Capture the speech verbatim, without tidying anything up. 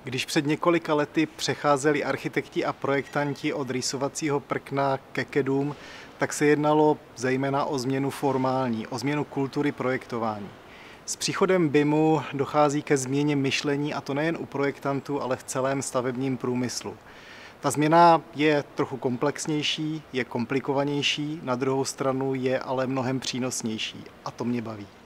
Když před několika lety přecházeli architekti a projektanti od rýsovacího prkna ke kedům, tak se jednalo zejména o změnu formální, o změnu kultury projektování. S příchodem B I M u dochází ke změně myšlení, a to nejen u projektantů, ale v celém stavebním průmyslu. Ta změna je trochu komplexnější, je komplikovanější, na druhou stranu je ale mnohem přínosnější a to mě baví.